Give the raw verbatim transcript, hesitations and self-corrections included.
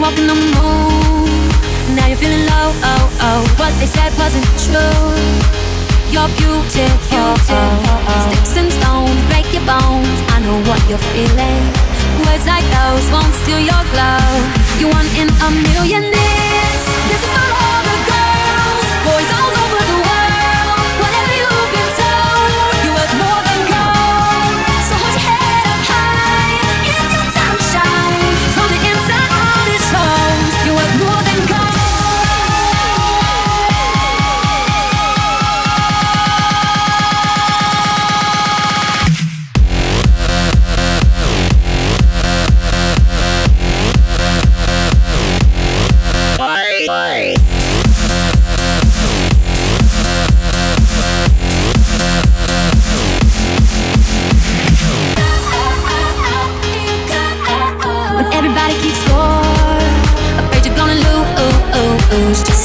walking on the moon. Now you're feeling low, oh, oh. What they said wasn't true. You're beautiful, sticks and stones break your bones. I know what you're feeling. Words like those won't steal your glow. You're one in a million years. This is for all the girls, boys all over the world. Whatever you've been told, you're worth more than gold. So hold your head up high, it's your time to shine. From the inside out it shows, you're worth more than gold. Everybody keeps score, afraid you're gonna lose.